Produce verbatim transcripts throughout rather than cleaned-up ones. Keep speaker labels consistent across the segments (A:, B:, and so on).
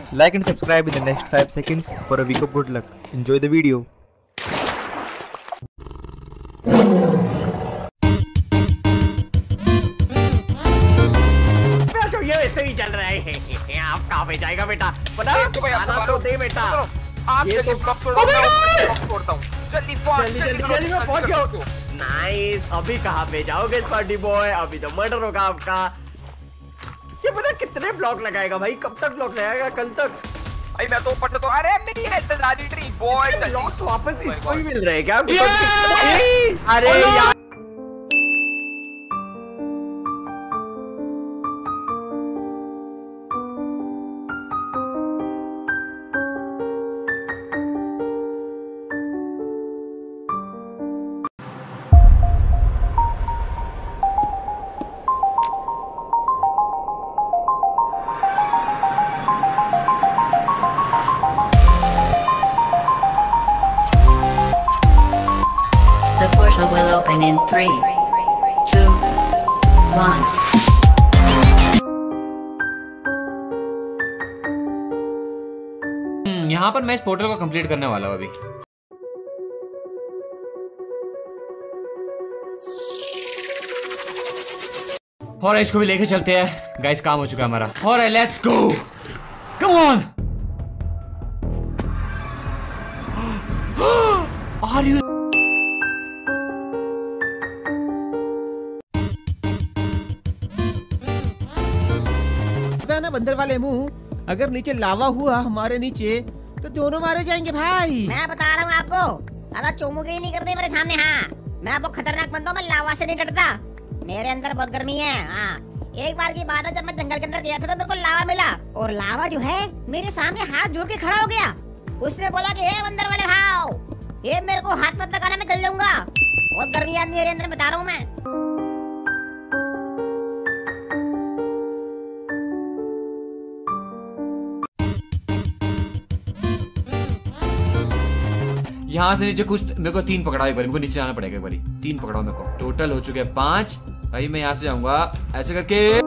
A: Like and subscribe in the next five seconds for a week of good luck. Enjoy the video.
B: ये ऐसे ही चल रहा है। आप कहाँ पे जाएगा बेटा? बता खाना तो दे बेटा। ये तो ब्लॉक तोड़ता हूँ। जल्दी जल्दी जल्दी जल्दी मैं पहुँच गया हूँ। नाइस। अभी कहाँ पे जाओगे स्पार्टी बॉय? अभी तो मर्डर होगा आपका। ये पता कितने ब्लॉक लगाएगा भाई? कब तक ब्लॉक लगाएगा? कल तक?
C: भाई मैं तो ऊपर तो अरे मेरी हेल्थ दादी ट्री बॉय
B: ब्लॉक्स वापस इसको ही मिल रहे हैं क्या? अरे यार
D: The portal will open in three, two, one.
E: यहाँ पर मैं इस पोर्टल को कंप्लीट करने वाला हूँ अभी। और इसको भी लेके चलते हैं गाइस, काम हो चुका है हमारा। और let's go, come on. Are you
F: ना बंदर वाले मुंह, अगर नीचे लावा हुआ हमारे नीचे तो दोनों मारे जाएंगे भाई।
G: मैं बता रहा हूँ आपको, ज्यादा चोमुगिरी नहीं करते मेरे सामने। हाँ, मैं बहुत खतरनाक बंदा हूँ, मैं लावा से नहीं डरता। मेरे अंदर बहुत गर्मी है। हाँ, एक बार की बात है, जब मैं जंगल के अंदर गया था तो मेरे को लावा मिला, और लावा जो है मेरे सामने हाथ जोड़ के खड़ा हो गया। उसने बोला कि हे बंदर वाले भाव, ये मेरे को हाथ मत लगाना, मैं जल जाऊंगा। बहुत गर्मी है मेरे अंदर, बता रहा हूँ मैं।
E: यहाँ से नीचे कुछ मेरे को तीन पकड़ाओ, एक बार मेरे को नीचे जाना पड़ेगा। एक बारी तीन पकड़ाओ मेरे को। टोटल हो चुके हैं पांच। भाई मैं यहाँ से जाऊंगा ऐसे करके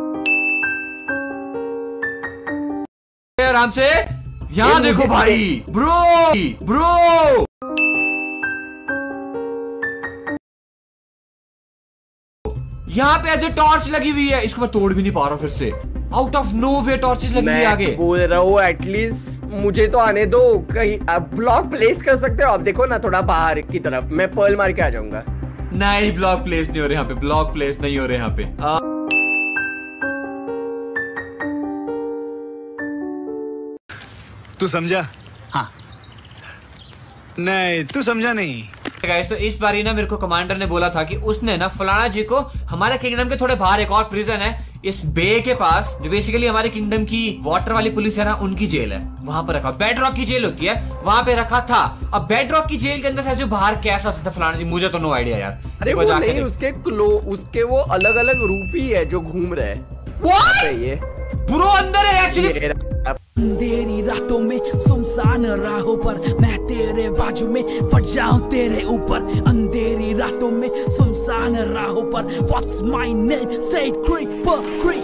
E: आराम से। यहाँ देखो भाई, ब्रो ब्रो यहाँ पे ऐसे टॉर्च लगी हुई है, इसको मैं तोड़ भी नहीं पा रहा फिर से। Out of no way torches लगी हुई आगे।
B: बोल रहा हूँ एटलीस्ट मुझे तो आने दो। कहीं ब्लॉक प्लेस कर सकते हो आप? देखो ना थोड़ा बाहर की तरफ, मैं पर्ल मार के आ जाऊंगा।
E: नहीं, ब्लॉक प्लेस नहीं हो रहे यहाँ पे, ब्लॉक प्लेस नहीं हो रहे यहाँ पे। आ...
H: तू समझा? हाँ। नहीं, तू समझा नहीं।
E: गाइस, तो इस बारी ना मेरे को कमांडर ने बोला था कि उसने ना फलाना जी को हमारे किंगडम के थोड़े बाहर एक और प्रिजन है इस बे के पास, जो बेसिकली हमारे किंगडम की वाटर वाली पुलिस है ना, उनकी जेल है, वहां पर रखा। बेड रॉक की जेल होती है, वहां पे रखा था। अब बेड रॉक की जेल के अंदर से जो बाहर कैसा सकता फलाना जी, मुझे तो नो आइडिया यार।
B: अरे वो नहीं, उसके क्लो उसके वो अलग अलग रूप ही है जो घूम रहे हैं। ये
E: ब्रो अंदर है एक्चुअली।
I: अंधेरी रातों में सुनसान राहों पर मैं तेरे बाजू में फट जाऊं तेरे ऊपर। अंधेरी रातों में सुनसान राहों पर What's my name? Say creeper, creeper.